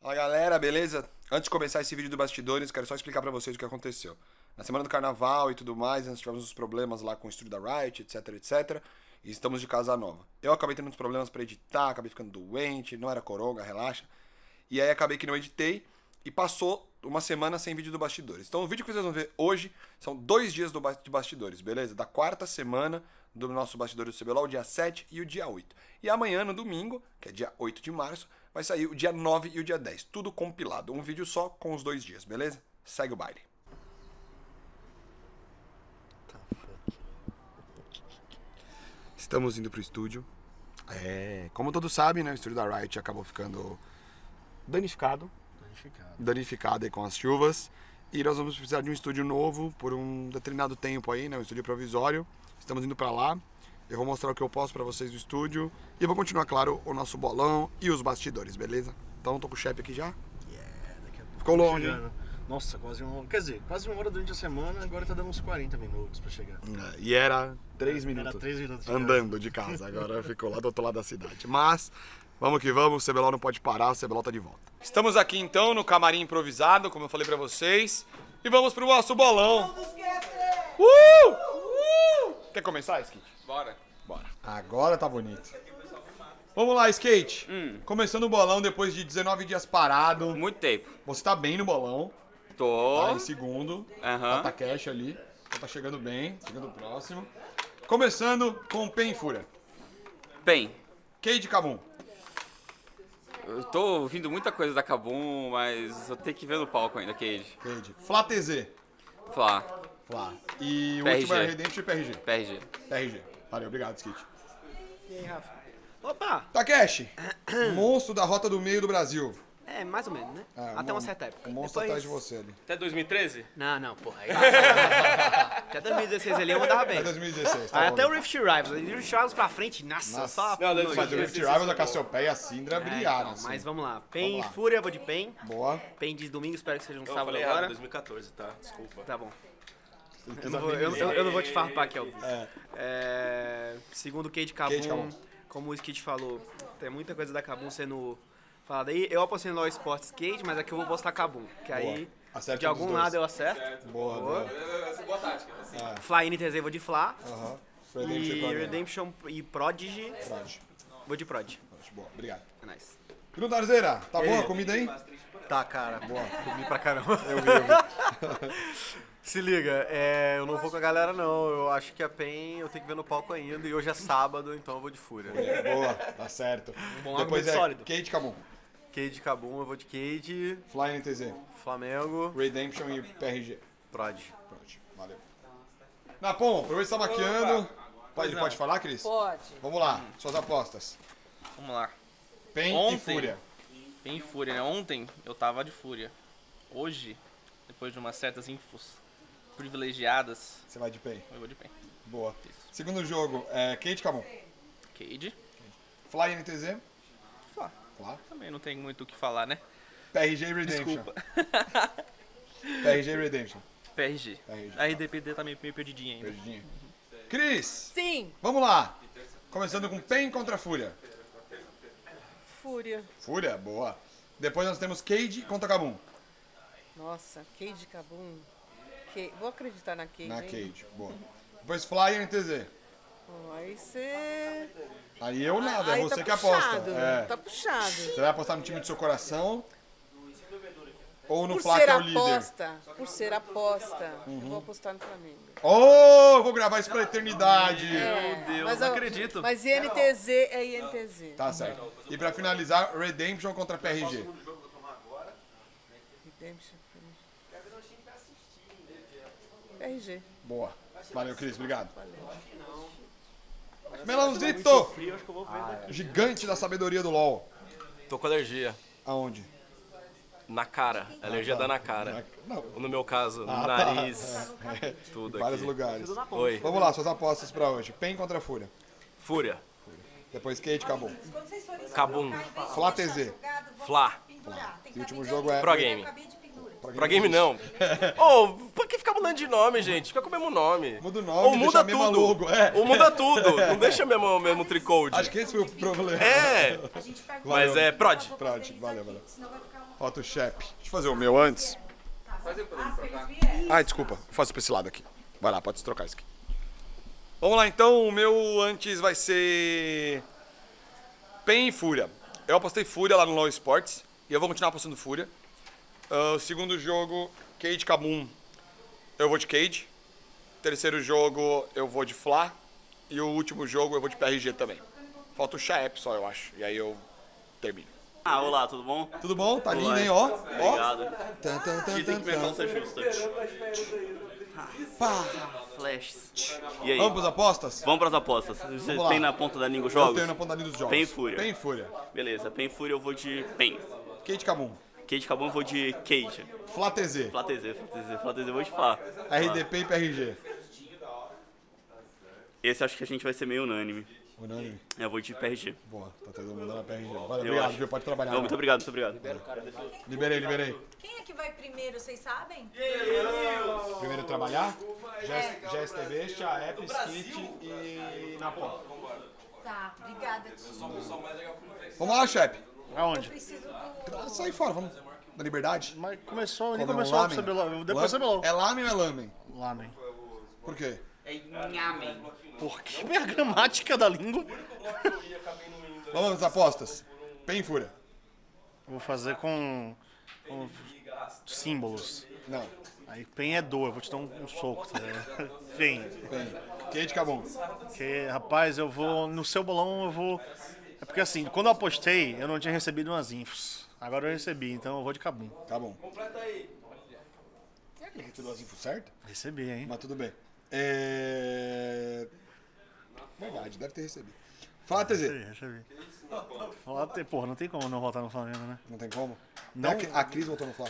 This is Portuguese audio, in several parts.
Fala galera, beleza? Antes de começar esse vídeo do Bastidores, quero só explicar pra vocês o que aconteceu. Na semana do carnaval e tudo mais, nós tivemos uns problemas lá com o estúdio da Riot, etc, etc. E estamos de casa nova. Eu acabei tendo uns problemas pra editar, acabei ficando doente, não era coronga, relaxa. E aí acabei que não editei e passou uma semana sem vídeo do Bastidores. Então o vídeo que vocês vão ver hoje são 2 dias de Bastidores, beleza? Da quarta semana do nosso Bastidores do CBLOL, o dia 7 e o dia 8. E amanhã, no domingo, que é dia 8 de março, vai sair o dia 9 e o dia 10. Tudo compilado. Um vídeo só com os 2 dias, beleza? Segue o baile. Estamos indo pro estúdio. Como todos sabem, né? O estúdio da Riot acabou ficando danificado aí com as chuvas. E nós vamos precisar de um estúdio novo por um determinado tempo aí, né? Um estúdio provisório. Estamos indo pra lá. Eu vou mostrar o que eu posso pra vocês do estúdio. E eu vou continuar, claro, o nosso bolão e os bastidores, beleza? Então tô com o chefe aqui já. Daqui a pouco Ficou longe, hein? Nossa, quase uma hora. Quer dizer, quase uma hora durante a semana, agora tá dando uns 40 minutos pra chegar. E era 3 minutos. Era 3 minutos de andando de casa. Agora ficou lá do outro lado da cidade. Mas, vamos que vamos, o CBLOL não pode parar, o CBLOL tá de volta. Estamos aqui então no camarim improvisado, como eu falei pra vocês. E vamos pro nosso bolão. Quer começar, Skate? Bora. Bora. Agora tá bonito. Vamos lá, Skate. Começando o bolão depois de 19 dias parado. Muito tempo. Você tá bem no bolão. Tô. Tá em segundo. Aham. Tá cash ali. Tá chegando bem. Chegando próximo. Começando com Pen e Fúria. Pen. Cade Kabum. Eu tô ouvindo muita coisa da Kabum, mas eu tenho que ver no palco ainda, Cade. Cade. Flá TZ. Flá. Flá. E o PRG. último é Redemption e PRG. PRG. PRG. Valeu, obrigado, Skate. E aí, Rafa? Opa! Takeshi. Monstro da rota do meio do Brasil. É, mais ou menos, né? Até uma certa época. O monstro atrás de você ali. Até 2013? Não, porra. Aí... Até 2016 ali eu mandava bem. É 2016, tá Aí bom. até o Rift Rivals. O Rift Rivals pra frente, nossa. Só... Não, Mas o Rift Rivals, a Cassiopeia e a Syndra brilharam, então, assim. mas vamos lá. Pen Vamos lá. Fúria, vou de Pen. Boa. Pen de domingo, espero que seja um Eu sábado falei agora. errado, 2014, tá? Desculpa. Tá bom. Eu não vou te farpar aqui, óbvio. Segundo Cade Cade Kabum, Kabum. como o Skid falou, tem muita coisa da Kabum sendo falada aí. Eu apostei no LoL Sports Cade, mas aqui eu vou postar Kabum. Que aí, Acerta de um algum dos dois. lado eu acerto. Boa, boa. Boa tática. Fly e NTZ eu vou de Fla. Aham. E Prod. Redemption e Prodigy, vou de Prod. Boa, obrigado. É nice. Bruno Tarzeira, tá boa a comida aí? Tá, cara. Boa. Comi pra caramba. Eu vi. Se liga, eu não vou com a galera não. Eu acho que a PEN eu tenho que ver no palco ainda. E hoje é sábado, então eu vou de Fúria. Boa, tá certo. bom Depois argumento sólido. Cade Kabum. Cade Kabum, eu vou de Cade. Fly NTZ. Flamengo, Redemption e PRG. Prod. Pronto, valeu. Napom, aproveita que você tá maquiando. Pode falar, Cris? Pode. Vamos lá, suas apostas. Vamos lá. Pen e Ontem. Fúria. Bem Fúria, né? Ontem eu tava de Fúria. Hoje, depois de umas certas infos privilegiadas, Você vai de Pen. eu vou de Pen. Boa. Segundo jogo, Cade Kabum. Cade. Fly NTZ. Flá. Fly. Também não tem muito o que falar, né? PRG e Redemption. Desculpa. PRG e Redemption. PRG. PRG. A RDPD tá meio perdidinha ainda. Perdidinho. Cris, Sim. vamos lá. Começando com Pen contra Fúria. Fúria. Fúria, boa. Depois nós temos Cade contra Kabum. Nossa, Cade Kabum. Vou acreditar na Cade. Na hein? Cade, boa. Depois Fly e NTZ. Pô, aí você... Aí eu nada, é Aí você tá que aposta. puxado, Tá puxado. Você vai apostar no time do seu coração ou no Por Flá ser que é o líder? aposta, eu vou apostar no Flamengo. Oh, vou gravar isso pra eternidade. Meu Deus, não acredito. Mas INTZ é INTZ. Tá certo. E pra finalizar, Redemption contra PRG. Redemption. RG. Boa. Valeu, Cris, obrigado. Valeu. Melãozito! Gigante da sabedoria do LoL. Tô com alergia. Aonde? Na cara. Alergia dá na cara. Não. Ou no meu caso, no tá. nariz. Tudo Em vários aqui. lugares. Oi. Vamos lá, suas apostas pra hoje. Pen contra Fúria. Fúria. Depois Cade, acabou. Kabum. Flá TZ. Flá. E o último jogo é... Pro Game. Pro Pro Game não. Ô, por que ficar mudando de nome, gente. Fica com o mesmo nome. Muda o nome, Ou deixa muda a mesma tudo. logo. É. Ou muda tudo. Não deixa o mesmo tricode. Acho que esse foi o problema. É. Mas é prod. Prod, valeu. Falta o chefe. Deixa eu fazer o meu antes. Desculpa. Vou fazer pra esse lado aqui. Vai lá, pode se trocar isso aqui. Vamos lá, então. O meu antes vai ser... Pen e Fúria. Eu apostei Fúria lá no LoL Sports. E eu vou continuar apostando Fúria. O segundo jogo, Cade Kabum. Eu vou de Cade. Terceiro jogo, eu vou de Fla. E o último jogo, eu vou de PRG também. Falta o Chaep só, eu acho. E aí eu termino. Olá, tudo bom? Tudo bom? Tá lindo, hein? Ó. Obrigado. Dizem que minha calça é justa. Flashes. E aí? Vamos pras apostas? Vamos pras apostas. Você lá. tem na ponta da língua os Eu jogos? tenho na ponta da linha dos jogos. Pen e Fúria. Pen e Fúria. Beleza, Pen e Fúria eu vou de Pen. Cade Kabum. Cade Cabum eu vou de Cade. Fla TZ. Flá TZ eu vou de Flá. RDP e PRG. Esse acho que a gente vai ser meio unânime. Unânime. Eu vou de PRG. Boa, tá todo mundo na PRG. Valeu, Eu obrigado, acho. viu? Pode trabalhar. Não, muito obrigado, muito obrigado. Liberei. Quem é que vai primeiro, vocês sabem? Primeiro trabalhar. GSTV, Chaep, Skit e Napó. Tá, obrigada, Tio. Vamos lá, chefe. Aonde? Preciso do... Sai fora, vamos. Da Liberdade. Mas começou, nem Comer um começou a lamen? CBLOL. Depois CBLOL. É lamen ou é lamen? Lamen. Por quê? É nhamen. Por que minha gramática da língua? Vamos às apostas. Pen e Fúria. Vou fazer com símbolos. Não. Aí pen é dor, eu vou te dar um soco, tá ligado? Pen. Pen. Cade Kabum. Porque, rapaz, eu vou. No seu bolão eu vou. É porque assim, quando eu apostei, eu não tinha recebido umas infos. Agora eu recebi, então eu vou de Kabum. Tá bom. Será que ele recebeu as infos certas? Recebi, hein? Mas tudo bem. Verdade, deve ter recebido. Fala, TZ. Recebi. Porra, não tem como não votar no Flamengo, né? Não tem como? Não. A Cris voltou no Flá.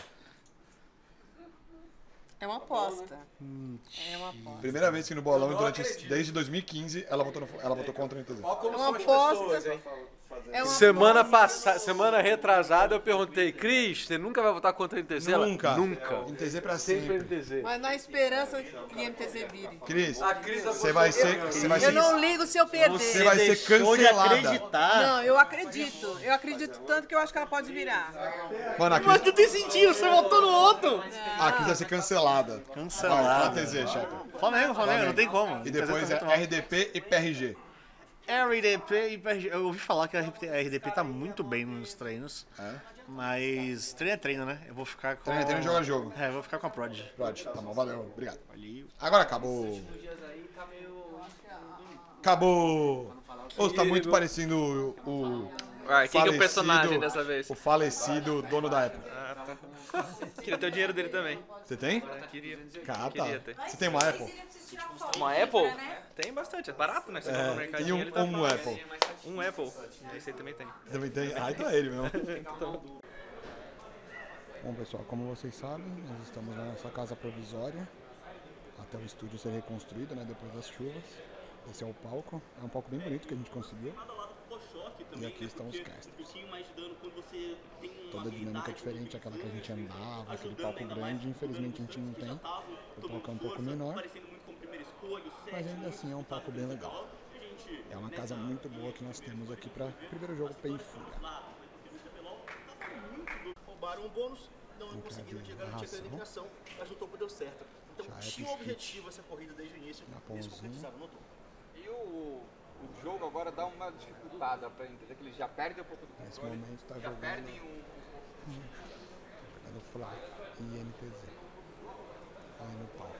É uma aposta. É uma aposta. Primeira vez que no bolão, desde 2015, ela votou contra o NTZ. É uma aposta. É uma Semana passada, semana retrasada, eu perguntei, Cris, você nunca vai votar contra a NTZ? Ela, Nunca. Nunca. NTZ pra Sempre sempre. NTZ. Mas na esperança que o MTZ vire. Cris, você vai ser... Eu não ligo se eu perder. Você vai ser Deixou de cancelada. acreditar. Não, eu acredito. Eu acredito tanto que eu acho que ela pode virar. Mano, a Mas Cris, não tem sentido, você votou no outro. a Cris vai ser cancelada. Cancelado. Vai, TZ, chefe. Flamengo, não tem como. E depois é RDP e PRG. RDP e PRG. Eu ouvi falar que a RDP tá muito bem nos treinos. É? Mas treino é treino, né? Eu vou ficar com... Treino, joga jogo. É, eu vou ficar com a Prod. Prod, tá bom, valeu, obrigado. Agora acabou. Acabou. Ô, você tá muito parecendo o Quem que é o personagem falecido- dessa vez? O falecido dono da Apple. Queria ter o dinheiro dele também. Você tem? Queria. Cara, Queria ter. Você tem uma Apple? Uma Apple? Tem bastante, é barato, né? Você compra no E mercadinho, ele tá um Apple. Um Apple. Esse aí também tem. Também tem? Ah, então é ele mesmo. Bom, pessoal, como vocês sabem, nós estamos na nossa casa provisória, até o estúdio ser reconstruído, né, depois das chuvas. Esse é o palco, é um palco bem bonito que a gente conseguiu. E aqui estão os casters. Toda a dinâmica é diferente, aquela que a gente andava, aquele palco grande, infelizmente a gente não tem. O palco é um pouco menor, mas ainda assim é um palco bem legal. É uma casa muito boa que nós temos aqui para o primeiro jogo Pen e Fúria. Roubaram um bônus, não conseguiram chegar a eliminação, mas no topo deu certo. Então tinha um objetivo essa corrida desde o início, eles concretizaram no topo. E o jogo agora dá uma dificultada pra entender que eles já perdem um pouco do Nesse controle. momento está Já jogando perdem do Fla e NTZ aí no palco.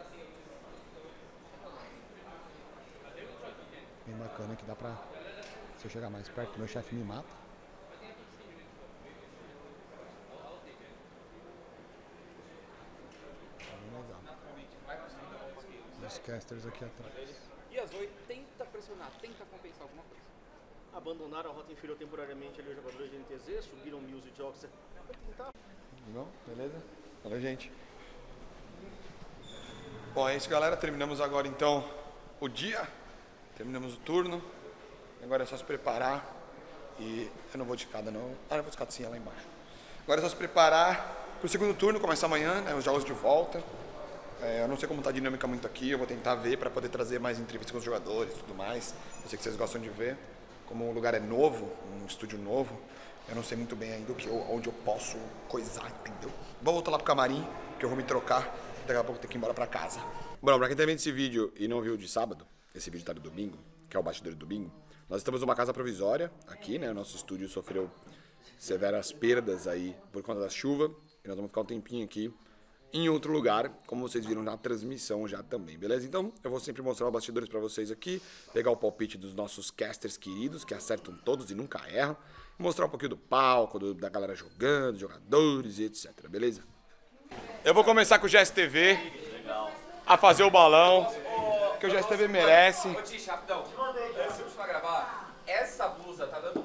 Bem bacana que dá pra, se eu chegar mais perto, meu chefe me mata. Bem legal. Os casters aqui atrás. E a Zoe tenta pressionar, tenta compensar alguma coisa. Abandonaram a rota inferior temporariamente ali os jogadores de NTZ, subiram Mills e Jogger. Bom, beleza? Valeu, gente. Bom, é isso, galera. Terminamos agora, então, o dia. Terminamos o turno. Agora é só se preparar. E eu não vou de escada, não. Ah, eu vou de escada sim, é lá embaixo. Agora é só se preparar pro segundo turno, começa amanhã, né? Os jogos de volta. Eu não sei como tá a dinâmica muito aqui, eu vou tentar ver para poder trazer mais entrevistas com os jogadores e tudo mais. Eu sei que vocês gostam de ver. Como o lugar é novo, um estúdio novo, eu não sei muito bem ainda onde eu posso coisar, entendeu? Vou voltar lá pro camarim, que eu vou me trocar, e daqui a pouco eu tenho que ir embora pra casa. Bom, pra quem tá vendo esse vídeo e não viu de sábado, esse vídeo tá no domingo, que é o Bastidores do Domingo, nós estamos numa casa provisória aqui, né? O nosso estúdio sofreu severas perdas aí por conta da chuva, e nós vamos ficar um tempinho aqui em outro lugar, como vocês viram na transmissão já também, beleza? Então, eu vou sempre mostrar os bastidores pra vocês aqui, pegar o palpite dos nossos casters queridos, que acertam todos e nunca erram, mostrar um pouquinho do palco, da galera jogando, jogadores e etc, beleza? Eu vou começar com o GSTV a fazer o balão, que o GSTV merece. Ô, Tish, rapidão. Antes pra gravar, essa blusa tá dando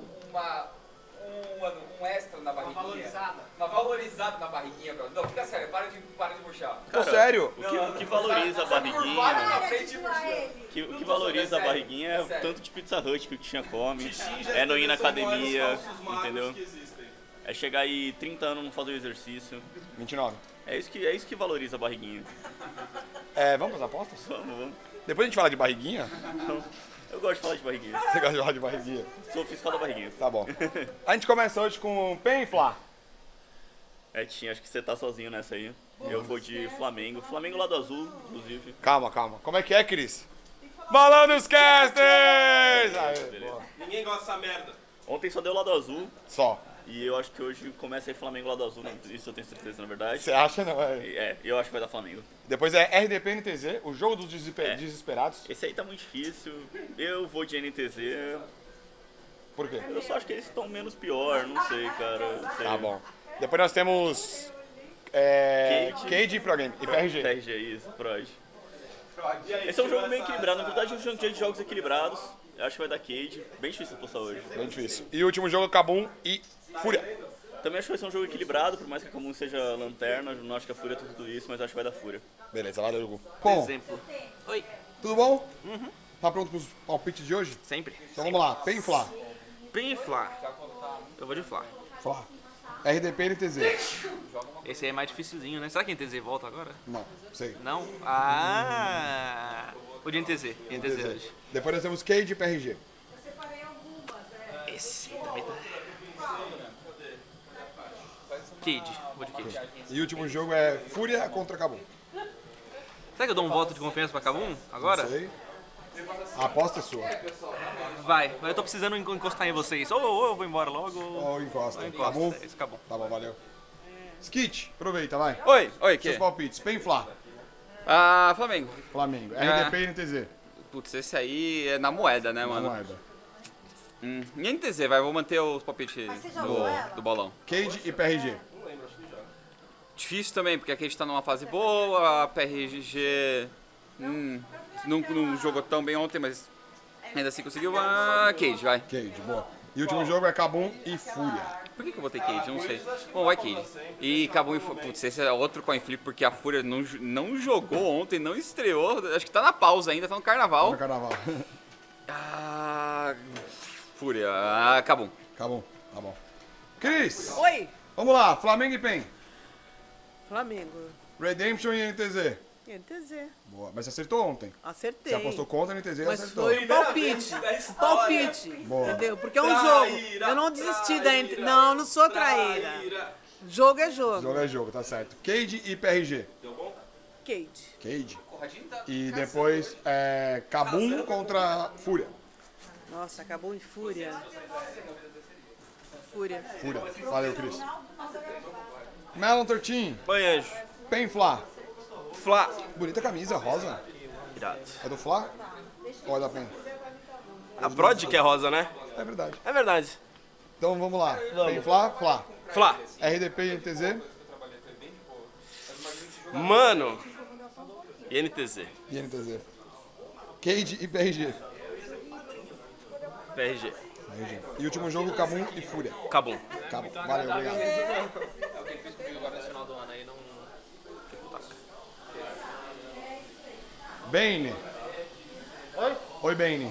um extra na barriguinha. Uma valorizada na barriguinha, bro. Não, fica sério, para de murchar. Tô sério? O que valoriza a barriguinha... O que valoriza a barriguinha é o tanto de Pizza Hut que o Tichinha come, é não ir na academia, entendeu? É chegar aí 30 anos não fazer o exercício. 29. É isso que valoriza a barriguinha. Vamos pras apostas? Vamos. Depois a gente fala de barriguinha? Eu gosto de falar de barriguinha. Você gosta de falar de barriguinha? Sou fiscal da barriguinha. Tá bom. A gente começa hoje com Pen e Flá. Tichinha, acho que você tá sozinho nessa aí. Eu vou de Flamengo. Flamengo lado azul, inclusive. Calma. Como é que é, Cris? Balão dos Casters! Ninguém gosta dessa merda. Ontem só deu lado azul. Só. E eu acho que hoje começa aí Flamengo lado azul, isso eu tenho certeza, na verdade. Você acha, não? Eu acho que vai dar Flamengo. Depois é RDP NTZ, o jogo dos desesperados. Esse aí tá muito difícil. Eu vou de NTZ. Por quê? Eu só acho que eles estão menos pior, não sei, cara. Não sei. Tá bom. Depois nós temos Cade e Pro Game. E PRG. PRG, isso, Prod. Esse é um jogo meio equilibrado, na verdade é um dia de jogos equilibrados. Eu acho que vai dar Cade. Bem difícil apostar hoje. Bem difícil. E o último jogo, Kabum e Fúria. Também acho que vai ser um jogo equilibrado, por mais que a Kabum seja lanterna, não acho que a Fúria é tudo isso, mas acho que vai dar Fúria. Beleza, valeu, Hugo. Bom, Exemplo. Oi. tudo bom? Tá pronto pros palpites de hoje? Sempre. Então vamos lá, Pen e Flá. Pen e Flá. Eu vou de Flá. Flá. RDP e NTZ. Esse aí é mais dificilzinho, né? Será que a NTZ volta agora? Não, sei. Não? Ah! O de NTZ. NTZ hoje. Depois nós temos Cade e PRG. Esse também tá... Cade. Vou de Cade. E o último jogo é Fúria contra Kabum. Será que eu dou um voto de confiança pra Kabum agora? Não sei. A aposta é sua. Vai, eu tô precisando encostar em vocês. Ou eu vou embora logo, Ou encosta. ou encosta. Kabum? É isso, acabou. Tá bom, valeu. Skit, aproveita, vai. Oi, que? Seus palpites. Pen e Flá. Flamengo. Flamengo. RDP e NTZ. Putz, esse aí é na moeda, né, mano? Moeda. E NTZ, vou manter os palpites do bolão. Cade e PRG. Difícil também, porque aqui a gente tá numa fase boa, a PRG não jogou tão bem ontem, mas ainda assim conseguiu. Cade, vai. Cade, boa. E o último jogo é Kabum e Fúria. Por que eu botei Cade? Eu não sei. Bom, vai Cade. E Kabum e Fúria. Putz, esse é outro coin flip, porque a Fúria não jogou ontem, não estreou. Acho que tá na pausa ainda, tá no carnaval. No carnaval. Fúria. Kabum. Kabum, tá bom. Cris, Oi, vamos lá. Flamengo e Pen. Flamengo. Redemption e NTZ. NTZ. Boa, mas você acertou ontem. Acertei. Você apostou contra a NTZ e Mas acertou. foi um palpite. Palpite. Boa. Entendeu? Porque é um jogo. Eu não desisti da NTZ. Não, não sou traíra. Jogo é jogo. Jogo é jogo, tá certo. Cade e PRG. Cade. Cade. E depois Kabum contra Fúria. Nossa, acabou em Fúria. Fúria. Fúria. Valeu, Cris. Melon 13. Oi, anjo. Pen Flá. Flá. Bonita camisa, rosa. Irado. É do Flá? Ou é da Pen? A Prod que é rosa, né? É verdade. É verdade. Então vamos lá. Pen Flá, Flá. Flá. RDP e NTZ. Mano. E NTZ. E NTZ. Cade e PRG. PRG. E o último jogo, Kabum e Fúria. Kabum. Kabum. Valeu, obrigado. Bane. Oi, Bane.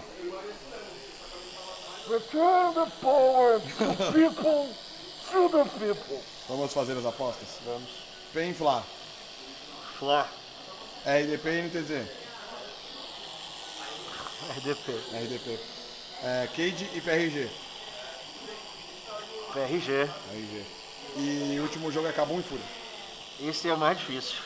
Return the power to people, to the people. Vamos fazer as apostas? Vamos. Pen Flá. Flá. RDP e NTZ. RDP. Cade e PRG. PRG. E o último jogo é Kabum e Fúria. Esse é o mais difícil.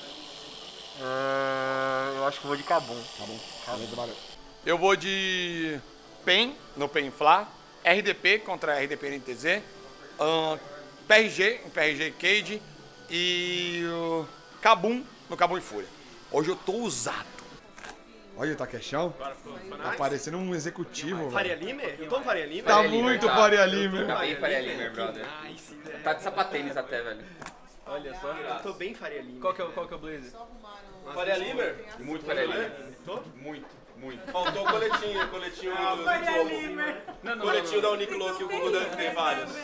Eu acho que vou de Kabum. Beleza, valeu. Eu vou de PEN, no PEN Fla. RDP contra RDP e NTZ. PRG, em PRG e Cade. E o Kabum no Kabum e Fúria. Hoje eu tô usado. Olha, tá queixão? Tá parecendo um executivo, velho. Faria Limer? Eu tô no Faria Limer? Tá muito Faria Limer. Tá bem Faria Limer, brother. Tá de sapatênis até, velho. Olha só, eu tô bem Faria Limer. Qual que é o blazer? Faria Limer? Muito Faria Limer. Muito. Faltou o coletinho do coletinho da Uniqlo que o Google deve ter vários.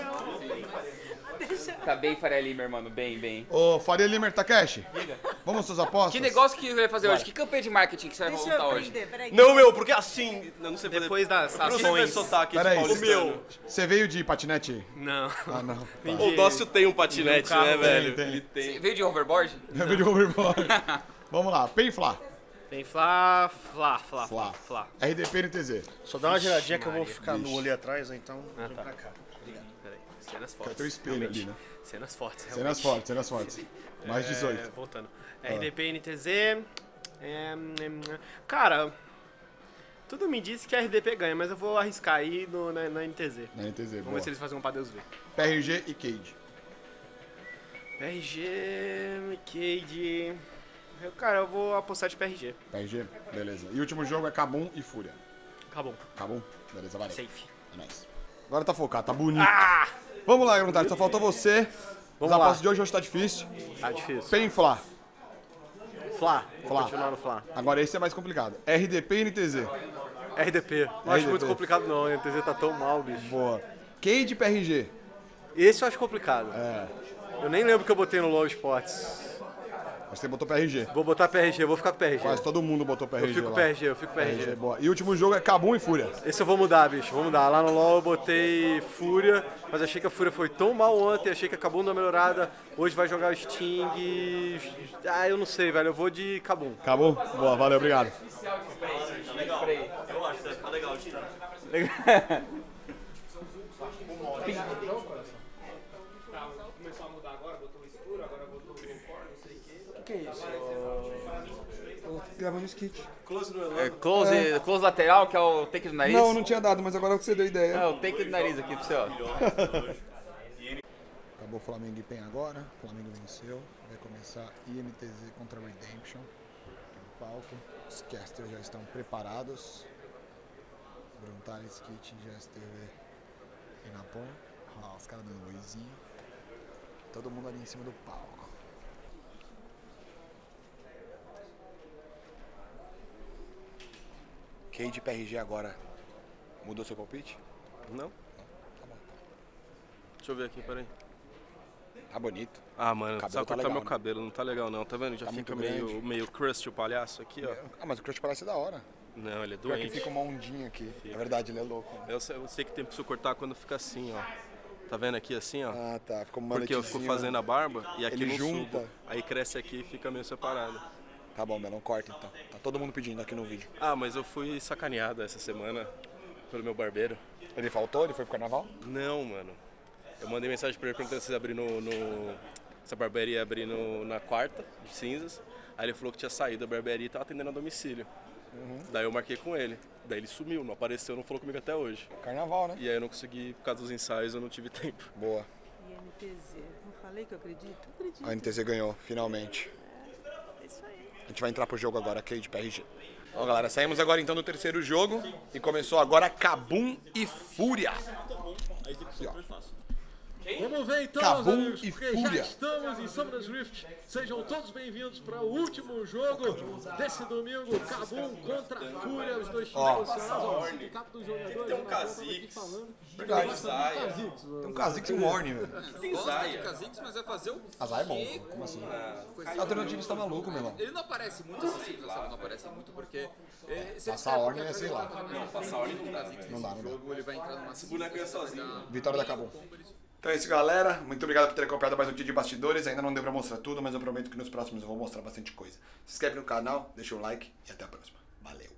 Tá bem Faria Limer, mano. Bem. Ô, Faria Limer, Takeshi. Vamos suas apostas? Que negócio que você vai fazer hoje? Que campanha de marketing que você vai montar hoje? Não, meu, porque assim... Eu não sei fazer... Depois das eu não sei fazer sotaque de Peraí, paulistano. você veio de patinete? Não. Ah, não. O Dócio tem um patinete, né, velho? tem. Ele tem. Você veio de hoverboard? Eu veio de hoverboard. Vamos lá, PEN Fla. Tem Fla. RDP e NTZ. Só dá uma giradinha que eu vou ficar nu ali atrás, então vem pra cá. Peraí, cenas Quer fortes. ter o espelho ali, né? Cenas fortes, Cenas fortes. Mais 18. Voltando. RDP, NTZ... Cara... Tudo me diz que a RDP ganha, mas eu vou arriscar aí na NTZ. Na NTZ, Vamos boa. ver se eles fazem um pra Deus ver. PRG e Cade. PRG... Cade... Cara, eu vou apostar de PRG. PRG? Beleza. E o último jogo é Kabum e Fúria. Acabou. Kabum? Beleza, valeu. Safe. É nóis. Agora tá focado, tá bonito. Vamos lá, Gruntar, só faltou você. Os apostas de hoje tá difícil. Tá difícil. PEN Fla. Fla. Vou continuar no Fla. Agora esse é mais complicado. RDP e NTZ. RDP. Não acho muito complicado não, a NTZ tá tão mal, bicho. Boa. Cade e PRG. Esse eu acho complicado. É. Eu nem lembro que eu botei no LoL Sports. Mas você botou PRG. Vou botar PRG, vou ficar com PRG. Quase todo mundo botou PRG. Eu fico lá. PRG, eu fico PRG. Boa. E o último jogo é Kabum e Fúria. Esse eu vou mudar, bicho, vou mudar. Lá no LoL eu botei Fúria, mas achei que a Fúria foi tão mal ontem, achei que acabou uma melhorada. Hoje vai jogar o Sting. Eu não sei, velho, eu vou de Kabum. Kabum? Boa, valeu, obrigado. Legal. Eu acho que vai ficar legal de Começou a mudar agora, botou o escuro, agora botou o core, não sei o quê. O que é isso? Tô gravando skit. Close no Close lateral, que é o take do nariz? Não tinha dado, mas agora que você deu ideia. É, o take do nariz aqui pro você, ó. Acabou Flamengo e PEN agora. Flamengo venceu. Vai começar INTZ contra Redemption. Aqui no palco. Os casters já estão preparados. Gruntar skit já esteve em na ponta. Olha lá, os caras dando oizinho. Todo mundo ali em cima do palco. Cade PRG agora. Mudou seu palpite? Não? Tá bom. Deixa eu ver aqui, peraí. Tá bonito. Ah, mano, Cabelo só tá cortar legal, meu né? cabelo, não tá legal não, tá vendo? Já Tá fica muito meio crust o palhaço aqui, ó. Ah, mas o Crush parece da hora. Não, ele é Pior que doente. fica uma ondinha aqui. É verdade, ele é louco. Eu sei que tem que cortar quando fica assim, ó. Tá vendo aqui assim, ó? Ah, tá. Ficou uma Porque eu fico fazendo a barba e aqui Ele não junta. subo. Aí cresce aqui e fica meio separado. Tá bom, não corta então. Tá todo mundo pedindo aqui no vídeo. Ah, mas eu fui sacaneado essa semana pelo meu barbeiro. Ele faltou? Ele foi pro carnaval? Não, mano. Eu mandei mensagem pra ele perguntando se ele abrir essa barbearia ia abrir na quarta, de cinzas. Aí ele falou que tinha saído da barbearia e tava atendendo a domicílio. Daí eu marquei com ele. Daí ele sumiu, não apareceu, não falou comigo até hoje. Carnaval, né? E aí eu não consegui, por causa dos ensaios, eu não tive tempo. Boa. INTZ. Não falei que eu acredito? Acredito. A NTZ ganhou, finalmente. É isso aí. A gente vai entrar pro jogo agora, Cade PRG. Ó, galera, saímos agora então do terceiro jogo. E começou agora Kabum e Fúria. Aqui, ó. Vamos ver então, Kabum meus amigos, e porque Fúria. já estamos em Summoners Rift. Sejam todos bem-vindos para o último jogo desse domingo. Kabum contra Fúria, os dois times posicionados ao sindicato dos jogadores. Tem um Kha'Zix. Verdade. Tem um Kha'Zix e um Morne, velho. Tem Zaya. Mas vai fazer o A Zaya é bom, como assim? A alternativa está maluco, meu irmão. Ele não aparece muito assim, não aparece muito porque... Passar a ordem é, sei lá. Não, passar a ordem não dá. Não dá, não dá. Ele vai entrar numa Esse boneco é sozinho. Vitória da Kabum. Então é isso, galera. Muito obrigado por ter acompanhado mais um dia de bastidores. Ainda não deu pra mostrar tudo, mas eu prometo que nos próximos eu vou mostrar bastante coisa. Se inscreve no canal, deixa um like e até a próxima. Valeu!